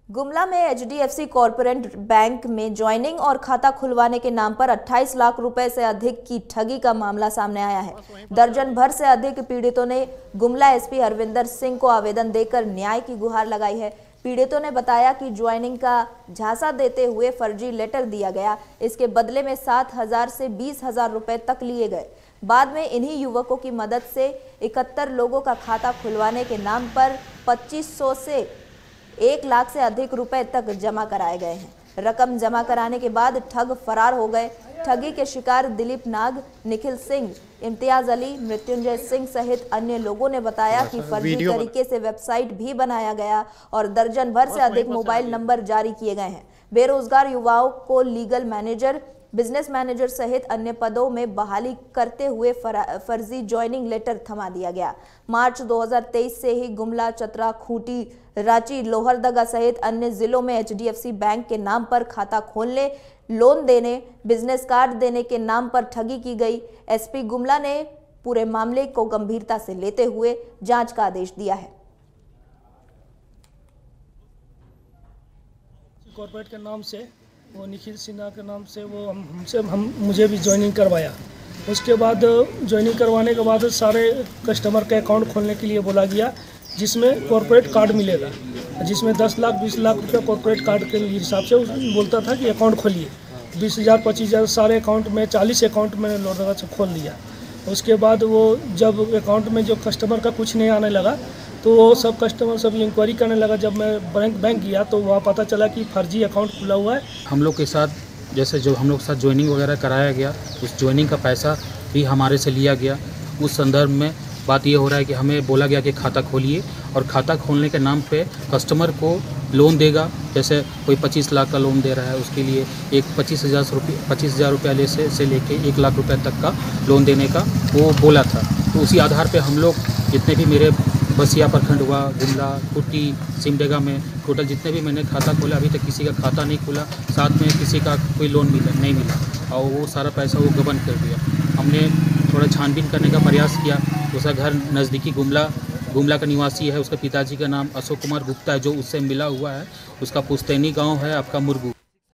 गुमला में HDFC corporate bank में joining और खाता खुलवाने के नाम पर 28 लाख रुपए से अधिक की ठगी का मामला सामने आया है। दर्जन भर से अधिक पीड़ितों ने गुमला एसपी हरविंदर सिंह को आवेदन देकर न्याय की गुहार लगाई है। पीड़ितों ने बताया कि ज्वाइनिंग का झांसा देते हुए फर्जी लेटर दिया गया। इसके बदले में 7,000 से 20,000 रुपए तक लिए गए। बाद में इन्हीं युवकों की मदद से 71 लोगों का खाता खुलवाने के नाम पर 2500 से 1 लाख से अधिक रुपए तक जमा कराए गए हैं। रकम जमा कराने के बाद ठग फरार हो गए। ठगी के शिकार दिलीप नाग, निखिल सिंह, इम्तियाज अली, मृत्युंजय सिंह सहित अन्य लोगों ने बताया कि फर्जी तरीके से वेबसाइट भी बनाया गया और दर्जन भर से अधिक मोबाइल नंबर जारी किए गए हैं। बेरोजगार युवाओं को लीगल मैनेजर, बिजनेस मैनेजर सहित अन्य पदों में बहाली करते हुए फर्जी ज्वाइनिंग लेटर थमा दिया गया। मार्च 2023 से ही गुमला, चतरा, खूंटी, रांची, लोहरदगा सहित अन्य जिलों में एचडीएफसी बैंक के नाम पर खाता खोलने, लोन देने, बिजनेस कार्ड देने के नाम पर ठगी की गई। एसपी गुमला ने पूरे मामले को गंभीरता से लेते हुए जांच का आदेश दिया है। कॉर्पोरेट के नाम से वो निखिल सिन्हा के नाम से वो मुझे भी ज्वाइनिंग करवाया। उसके बाद ज्वाइनिंग करवाने के बाद सारे कस्टमर के अकाउंट खोलने के लिए बोला गया, जिसमें कॉर्पोरेट कार्ड मिलेगा, जिसमें 10 लाख 20 लाख रुपये कॉर्पोरेट कार्ड के हिसाब से बोलता था कि अकाउंट खोलिए। 20,000 25,000 सारे अकाउंट में 40 अकाउंट मैंने लोहरदगा से खोल लिया। उसके बाद वो जब अकाउंट में जो कस्टमर का कुछ नहीं आने लगा तो वो सब कस्टमर सब इंक्वायरी करने लगा। जब मैं बैंक गया तो वहाँ पता चला कि फर्जी अकाउंट खुला हुआ है। हम लोग के साथ जैसे जो हम लोग के साथ ज्वाइनिंग वगैरह कराया गया, उस ज्वाइनिंग का पैसा भी हमारे से लिया गया। उस संदर्भ में बात ये हो रहा है कि हमें बोला गया कि खाता खोलिए और खाता खोलने के नाम पे कस्टमर को लोन देगा। जैसे कोई 25 लाख का लोन दे रहा है, उसके लिए एक 25,000 रुपये से लेके 1 लाख रुपए तक का लोन देने का वो बोला था। तो उसी आधार पे हम लोग जितने भी मेरे बसिया प्रखंड हुआ, गुमला, कुट्टी, सिमडेगा में टोटल जितने भी मैंने खाता खोला, अभी तक किसी का खाता नहीं खुला, साथ में किसी का कोई लोन नहीं मिला और वो सारा पैसा वो गबन कर दिया। हमने थोड़ा छानबीन करने का प्रयास किया। उसका घर नज़दीकी गुमला का निवासी है। उसके पिताजी का नाम अशोक कुमार गुप्ता है, जो उससे मिला हुआ है। उसका पुश्तैनी गांव है आपका मुरगू।